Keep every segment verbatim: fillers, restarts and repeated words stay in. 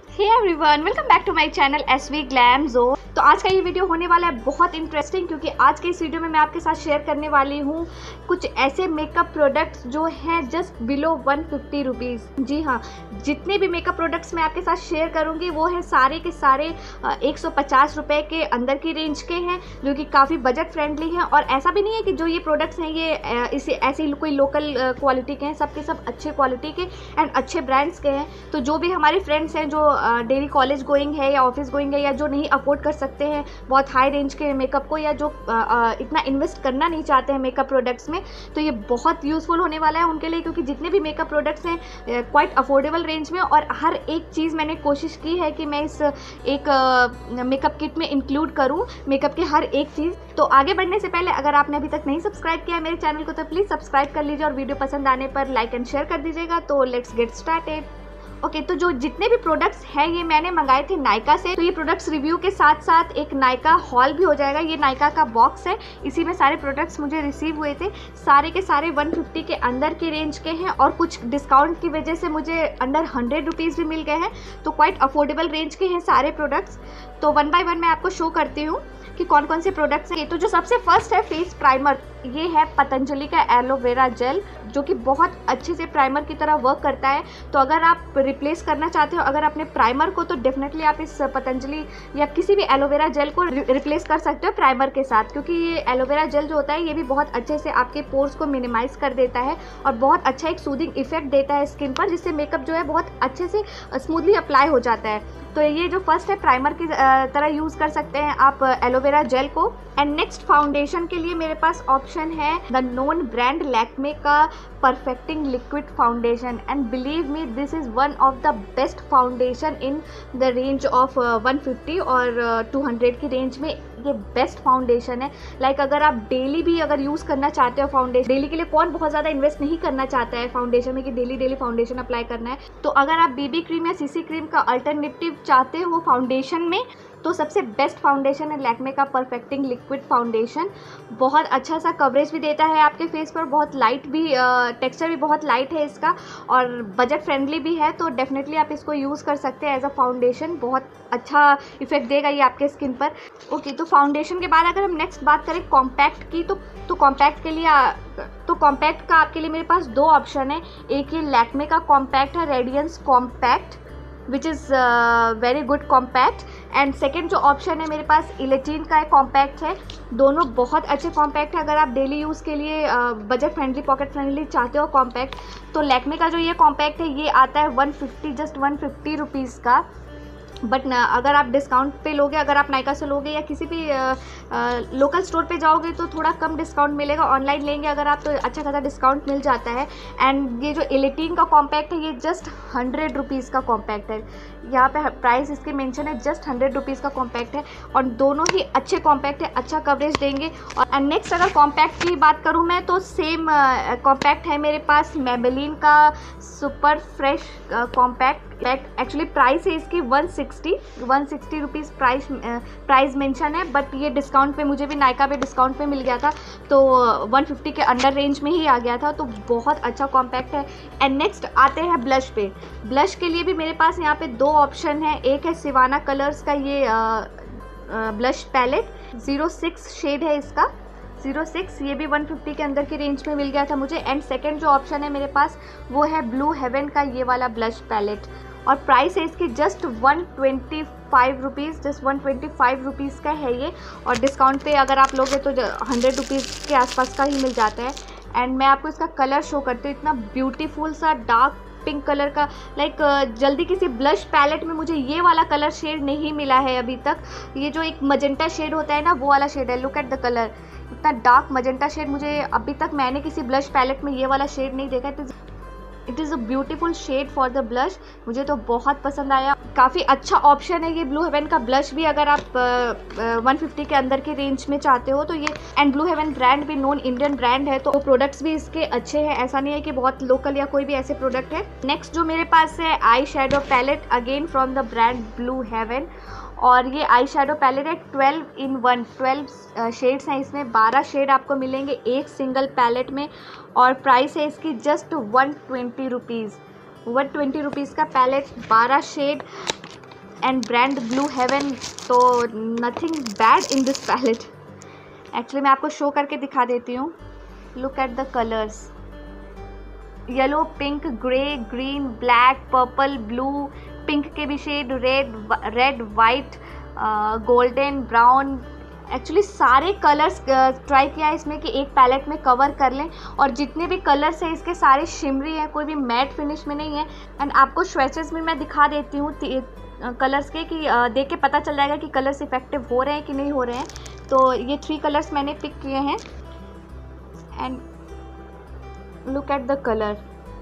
Hey everyone, welcome back to my channel SV glam zone. तो आज का ये वीडियो होने वाला है बहुत इंटरेस्टिंग, क्योंकि आज के इस वीडियो में मैं आपके साथ शेयर करने वाली हूँ कुछ ऐसे मेकअप प्रोडक्ट्स जो हैं just below one fifty rupees. जी हाँ, जितने भी मेकअप प्रोडक्ट्स मैं आपके साथ शेयर करूँगी वो है सारे के सारे एक सौ पचास रुपये के अंदर की रेंज के हैं, जो कि काफ़ी बजट फ्रेंडली हैं। और ऐसा भी नहीं है कि जो ये प्रोडक्ट्स हैं ये इसे ऐसे कोई लोकल क्वालिटी के हैं, सब के सब अच्छे क्वालिटी के एंड अच्छे ब्रांड्स के हैं। तो जो भी हमारे फ्रेंड्स हैं जो डेली कॉलेज गोइंग है या ऑफिस गोइंग है, या जो नहीं अफोर्ड कर सकते हैं बहुत हाई रेंज के मेकअप को, या जो आ, आ, इतना इन्वेस्ट करना नहीं चाहते हैं मेकअप प्रोडक्ट्स में, तो ये बहुत यूज़फुल होने वाला है उनके लिए। क्योंकि जितने भी मेकअप प्रोडक्ट्स हैं क्वाइट अफोर्डेबल रेंज में, और हर एक चीज़ मैंने कोशिश की है कि मैं इस एक मेकअप किट में इंक्लूड करूँ मेकअप की हर एक चीज़। तो आगे बढ़ने से पहले अगर आपने अभी तक नहीं सब्सक्राइब किया है मेरे चैनल को तो प्लीज़ सब्सक्राइब कर लीजिए, और वीडियो पसंद आने पर लाइक एंड शेयर कर दीजिएगा। तो let's get started. Okay okay, तो जो जितने भी प्रोडक्ट्स हैं ये मैंने मंगाए थे नायका से। तो ये प्रोडक्ट्स रिव्यू के साथ साथ एक नायका हॉल भी हो जाएगा। ये नायका का बॉक्स है, इसी में सारे प्रोडक्ट्स मुझे रिसीव हुए थे। सारे के सारे वन फिफ्टी के अंदर की रेंज के हैं, और कुछ डिस्काउंट की वजह से मुझे अंडर हंड्रेड रुपीज़ भी मिल गए हैं। तो क्वाइट अफोर्डेबल रेंज के हैं सारे प्रोडक्ट्स। तो वन बाय वन मैं आपको शो करती हूँ कि कौन कौन से प्रोडक्ट्स हैं। तो जो सबसे फर्स्ट है फेस प्राइमर, ये है पतंजलि का एलोवेरा जेल, जो कि बहुत अच्छे से प्राइमर की तरह वर्क करता है। तो अगर आप रिप्लेस करना चाहते हो अगर अपने प्राइमर को, तो डेफिनेटली आप इस पतंजलि या किसी भी एलोवेरा जेल को रिप्लेस कर सकते हो प्राइमर के साथ, क्योंकि ये एलोवेरा जेल जो होता है ये भी बहुत अच्छे से आपके पोर्स को मिनिमाइज कर देता है और बहुत अच्छा एक सूदिंग इफेक्ट देता है स्किन पर, जिससे मेकअप जो है बहुत अच्छे से स्मूथली अप्लाई हो जाता है। तो ये जो फर्स्ट है प्राइमर की तरह यूज़ कर सकते हैं आप एलोवेरा जेल को। एंड नेक्स्ट फाउंडेशन के लिए मेरे पास ऑप्शन है द नोन ब्रांड लैक्मे का perfecting liquid foundation. And believe me, this is one of the best foundation in the range of one fifty और टू हंड्रेड की रेंज में ये बेस्ट फाउंडेशन है। लाइक like अगर आप डेली भी अगर यूज़ करना चाहते हो फाउंडेशन, डेली के लिए कौन बहुत ज़्यादा इन्वेस्ट नहीं करना चाहता है फाउंडेशन में कि डेली डेली फाउंडेशन अप्लाई करना है। तो अगर आप बीबी क्रीम या सीसी क्रीम का अल्टरनेटिव चाहते हो फाउंडेशन में, तो सबसे बेस्ट फाउंडेशन है लैक्मे का परफेक्टिंग लिक्विड फाउंडेशन। बहुत अच्छा सा कवरेज भी देता है आपके फेस पर, बहुत लाइट भी, टेक्सचर भी बहुत लाइट है इसका, और बजट फ्रेंडली भी है। तो डेफिनेटली आप इसको यूज़ कर सकते हैं एज अ फाउंडेशन, बहुत अच्छा इफेक्ट देगा ये आपके स्किन पर। ओके, तो फाउंडेशन के बाद अगर हम नेक्स्ट बात करें कॉम्पैक्ट की, तो तो कॉम्पैक्ट के लिए आ, तो कॉम्पैक्ट का आपके लिए मेरे पास दो ऑप्शन है। एक ये लैक्मे का कॉम्पैक्ट है, radiance compact, which is very good compact. And second जो ऑप्शन है मेरे पास इलेटीन का एक कॉम्पैक्ट है। दोनों बहुत अच्छे कॉम्पैक्ट है। अगर आप डेली यूज़ के लिए बजट फ्रेंडली पॉकेट फ्रेंडली चाहते हो कॉम्पैक्ट, तो लैक्मे का जो ये कॉम्पैक्ट है ये आता है one fifty just one fifty rupees का। बट ना अगर आप डिस्काउंट पे लोगे, अगर आप नायका से लोगे या किसी भी आ, आ, लोकल स्टोर पे जाओगे तो थोड़ा कम डिस्काउंट मिलेगा। ऑनलाइन लेंगे अगर आप तो अच्छा खासा डिस्काउंट मिल जाता है। एंड ये जो इलेटीन का कॉम्पैक्ट है ये जस्ट हंड्रेड रुपीज़ का कॉम्पैक्ट है। यहाँ पे प्राइस इसके मेंशन है, जस्ट हंड्रेड रुपीज़ का कॉम्पैक्ट है, और दोनों ही अच्छे कॉम्पैक्ट है, अच्छा कवरेज देंगे। और नेक्स्ट अगर कॉम्पैक्ट की बात करूँ मैं, तो सेम कॉम्पैक्ट है मेरे पास मेबेलिन का super fresh compact. Actually price है इसकी one sixty one sixty rupees price price mention है, बट ये डिस्काउंट पे मुझे भी नायका पे डिस्काउंट पे मिल गया था, तो वन फिफ्टी के अंडर रेंज में ही आ गया था। तो बहुत अच्छा कॉम्पैक्ट है। एंड नेक्स्ट आते हैं ब्लश पे। ब्लश के लिए भी मेरे पास यहाँ पे दो ऑप्शन है। एक है सिवाना कलर्स का ये blush palette, zero six shade है इसका, ज़ीरो सिक्स, ये भी वन फिफ्टी के अंदर की रेंज में मिल गया था मुझे। एंड सेकंड जो ऑप्शन है मेरे पास वो है ब्लू हेवन का ये वाला ब्लश पैलेट, और प्राइस है इसकी just one twenty five rupees, just one twenty five rupees का है ये, और डिस्काउंट पे अगर आप लोगे तो हंड्रेड रुपीज़ के आसपास का ही मिल जाता है। एंड मैं आपको इसका कलर शो करती हूँ, इतना ब्यूटीफुल सा डार्क पिंक कलर का। लाइक like, जल्दी किसी ब्लश पैलेट में मुझे ये वाला कलर शेड नहीं मिला है अभी तक। ये जो एक मजेंटा शेड होता है ना, वो वाला शेड है। लुक एट द कलर, इतना डार्क मजेंटा शेड मुझे अभी तक मैंने किसी ब्लश पैलेट में ये वाला शेड नहीं देखा। It is it is a beautiful shade for the blush, मुझे तो बहुत पसंद आया। काफ़ी अच्छा ऑप्शन है ये ब्लू हेवन का ब्लश भी, अगर आप वन फिफ्टी के अंदर के रेंज में चाहते हो तो ये। एंड ब्लू हेवन ब्रांड भी नॉन इंडियन ब्रांड है, तो प्रोडक्ट्स भी इसके अच्छे हैं, ऐसा नहीं है कि बहुत लोकल या कोई भी ऐसे प्रोडक्ट है। नेक्स्ट जो मेरे पास है eye shadow palette, again from the brand Blue Heaven, और ये आई शेडो पैलेट है twelve in one, twelve shades हैं इसमें, बारह शेड आपको मिलेंगे एक सिंगल पैलेट में, और प्राइस है इसकी just one twenty rupees one twenty rupees का पैलेट, बारह shade. And brand Blue Heaven, तो nothing bad in this palette. Actually मैं आपको शो करके दिखा देती हूँ। Look at the colours, yellow, pink, grey, green, black, purple, blue, pink के भी shade, red, red, white, golden, brown. Actually सारे कलर्स ट्राई किया है इसमें कि एक पैलेट में कवर कर लें, और जितने भी कलर्स हैं इसके सारे शिमरी हैं, कोई भी मैट फिनिश में नहीं है। एंड आपको स्वैचेस में मैं दिखा देती हूँ कलर्स के कि uh, देख के पता चल जाएगा कि कलर्स इफेक्टिव हो रहे हैं कि नहीं हो रहे हैं। तो ये थ्री कलर्स मैंने पिक किए हैं and look at the colour.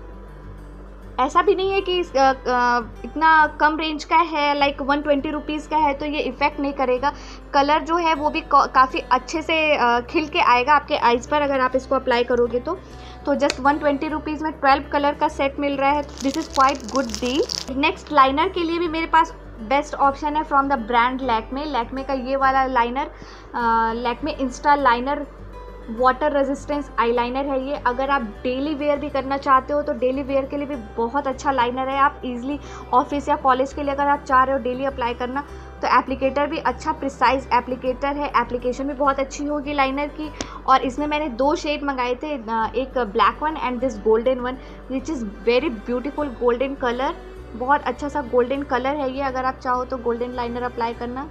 ऐसा भी नहीं है कि इस, आ, आ, इतना कम रेंज का है, लाइक वन ट्वेंटी रुपीज़ का है तो ये इफ़ेक्ट नहीं करेगा। कलर जो है वो भी काफ़ी अच्छे से आ, खिल के आएगा आपके आइज़ पर अगर आप इसको अप्लाई करोगे तो तो जस्ट वन ट्वेंटी रुपीज़ में ट्वेल्व कलर का सेट मिल रहा है। This is quite good deal. Next liner के लिए भी मेरे पास बेस्ट ऑप्शन है from the brand Lakme. Lakme का ये वाला liner, Lakme insta liner water resistance eyeliner है ये। अगर आप डेली वेयर भी करना चाहते हो तो डेली वेयर के लिए भी बहुत अच्छा लाइनर है। आप इजीली ऑफिस या कॉलेज के लिए अगर आप चाह रहे हो डेली अप्लाई करना तो एप्लीकेटर भी अच्छा प्रिसाइज एप्लीकेटर है, एप्लीकेशन भी बहुत अच्छी होगी लाइनर की। और इसमें मैंने दो शेड मंगाए थे, एक black one and this golden one which is very beautiful golden colour. बहुत अच्छा सा गोल्डन कलर है ये। अगर आप चाहो तो गोल्डन लाइनर अप्लाई करना।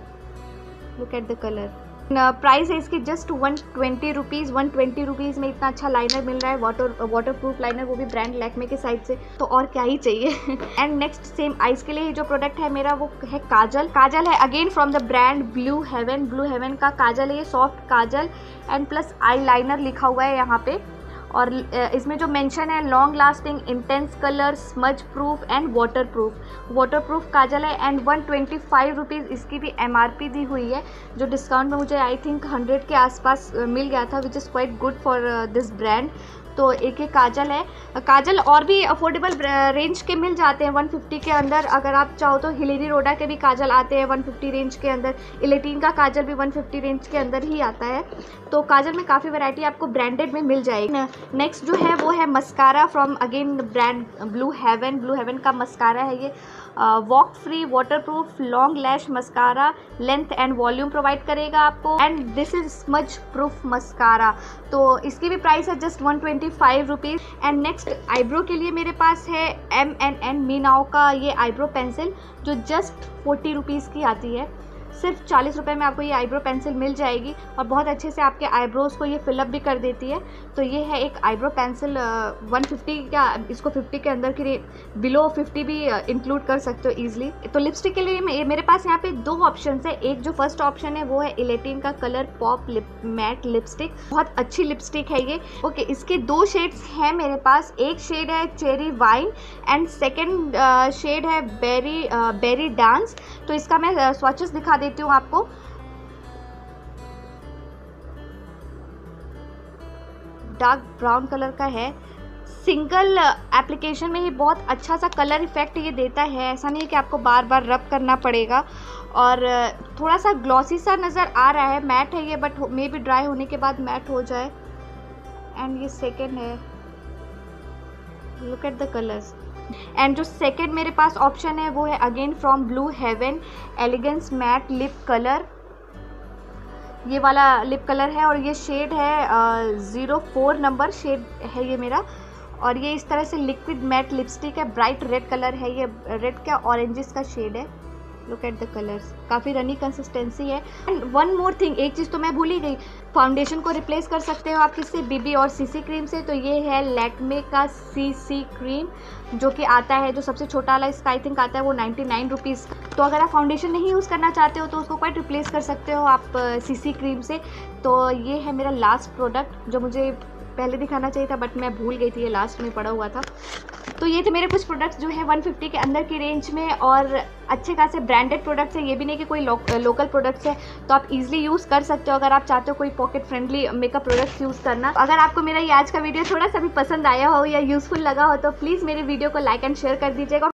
Look at the colour. Price है इसकी just one twenty rupees. One twenty rupees में इतना अच्छा लाइनर मिल रहा है, वाटर वाटर प्रूफ लाइनर, वो भी ब्रांड लैक्मे के साइड से, तो और क्या ही चाहिए। एंड नेक्स्ट सेम आइज के लिए जो प्रोडक्ट है मेरा वो है काजल। काजल है again from the brand Blue Heaven. Blue Heaven का काजल है ये, soft kajal and plus eyeliner लिखा हुआ है यहाँ पे। और इसमें जो मेंशन है long lasting, intense colour, smudge proof and waterproof. Waterproof kajal है and one twenty five rupees इसकी भी एमआरपी दी हुई है, जो डिस्काउंट में मुझे आई थिंक हंड्रेड के आसपास मिल गया था, which is quite good for this brand. तो एक एक काजल है। काजल और भी अफोर्डेबल रेंज के मिल जाते हैं वन फिफ्टी के अंदर। अगर आप चाहो तो हिलेरी रोडा के भी काजल आते हैं वन फिफ्टी रेंज के अंदर। इलेटीन का काजल भी वन फिफ्टी रेंज के अंदर ही आता है। तो काजल में काफ़ी वैरायटी आपको ब्रांडेड में मिल जाएगी। नेक्स्ट जो है वो है mascara from again brand Blue Heaven. Blue Heaven का मस्कारा है ये, walk free, water proof, long lash mascara, length and volume provide करेगा आपको। And this is smudge proof mascara. तो इसकी भी प्राइस है just one twenty five rupees. And next eyebrow के लिए मेरे पास है एम एन एन मीनाओ का ये आईब्रो पेंसिल, जो जस्ट फोर्टी रुपीज़ की आती है। सिर्फ चालीस रुपए में आपको ये आईब्रो पेंसिल मिल जाएगी और बहुत अच्छे से आपके आईब्रोज़ को ये फिलअप भी कर देती है। तो ये है एक आईब्रो पेंसिल वन फिफ्टी का, इसको फिफ्टी के अंदर की बिलो फिफ्टी भी इंक्लूड कर सकते हो ईजिली। तो लिपस्टिक के लिए मेरे पास यहाँ पे दो ऑप्शन है। एक जो फर्स्ट ऑप्शन है वो है इलेटीन का colour pop lip matte lipstick. बहुत अच्छी लिपस्टिक है ये। ओके, इसके दो शेड्स हैं मेरे पास। एक शेड है cherry wine and second shade है बेरी बेरी डांस। तो इसका मैं स्वॉचेस दिखा देती हूँ आपको। डार्क ब्राउन कलर का है। सिंगल एप्लीकेशन में ही बहुत अच्छा सा कलर इफेक्ट ये देता है। ऐसा नहीं है कि आपको बार बार रब करना पड़ेगा। और थोड़ा सा ग्लॉसी सा नज़र आ रहा है। मैट है ये, बट मे बी ड्राई होने के बाद मैट हो जाए। एंड ये सेकेंड है। Look at the colours. And जो सेकेंड मेरे पास ऑप्शन है वो है again from Blue Heaven elegance matte lip colour. ये वाला लिप कलर है और ये शेड है ज़ीरो फोर नंबर शेड है ये मेरा। और ये इस तरह से लिक्विड मैट लिपस्टिक है। ब्राइट रेड कलर है ये, रेड का ऑरेंजेस का शेड है। लुक एट द कलर्स, काफ़ी रनी कंसिस्टेंसी है। एंड वन मोर थिंग, एक चीज़ तो मैं भूल ही गई, फाउंडेशन को रिप्लेस कर सकते हो आप किससे, बीबी और सीसी क्रीम से। तो ये है लैक्मे का सीसी क्रीम, जो कि आता है, जो सबसे छोटा वाला इसका आई थिंक आता है वो नाइन्टी नाइन रुपीज़। तो अगर आप फाउंडेशन नहीं यूज़ करना चाहते हो तो उसको क्वाइट रिप्लेस कर सकते हो आप सीसी क्रीम से। तो ये है मेरा लास्ट प्रोडक्ट जो मुझे पहले दिखाना चाहिए था बट मैं भूल गई थी, ये लास्ट में पड़ा हुआ था। तो ये थे मेरे कुछ प्रोडक्ट्स जो है वन फिफ्टी के अंदर की रेंज में और अच्छे खासे ब्रांडेड प्रोडक्ट्स है। ये भी नहीं कि कोई लो, लोकल प्रोडक्ट्स है, तो आप इजीली यूज़ कर सकते हो अगर आप चाहते हो कोई pocket friendly makeup products use करना। अगर आपको मेरा ये आज का वीडियो थोड़ा सा भी पसंद आया हो या यूज़फुल लगा हो तो प्लीज़ मेरे वीडियो को लाइक एंड शेयर कर दीजिएगा।